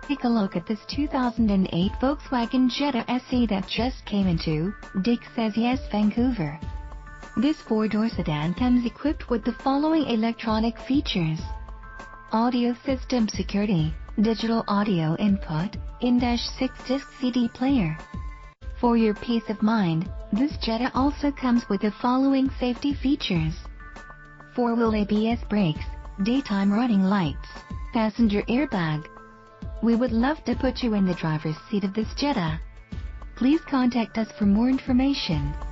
Take a look at this 2008 Volkswagen Jetta SE that just came into Dick Says Yes Vancouver. This four-door sedan comes equipped with the following electronic features: audio system security, digital audio input, in-6-disc CD player. For your peace of mind, this Jetta also comes with the following safety features: four-wheel ABS brakes, daytime running lights, passenger airbag. We would love to put you in the driver's seat of this Jetta. Please contact us for more information.